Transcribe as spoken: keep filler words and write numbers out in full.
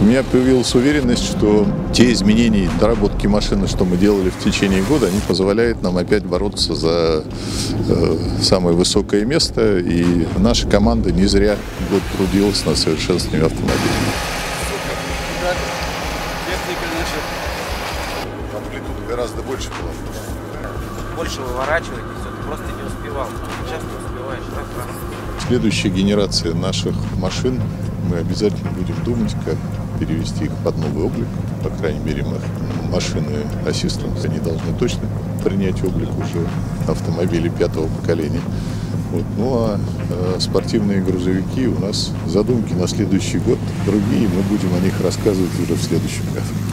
У меня появилась уверенность, что те изменения и доработки машины, что мы делали в течение года, они позволяют нам опять бороться за э, самое высокое место. И наша команда не зря год трудилась над совершенствованием автомобиля. Амплитуда гораздо больше была. Больше выворачиваетесь, он просто не успевал. Сейчас не успеваешь. Раз, раз. Следующая генерация наших машин, мы обязательно будем думать, как перевести их под новый облик. По крайней мере, машины Assistance, они должны точно принять облик уже автомобилей пятого поколения. Вот. Ну а э, спортивные грузовики у нас задумки на следующий год другие, мы будем о них рассказывать уже в следующем году.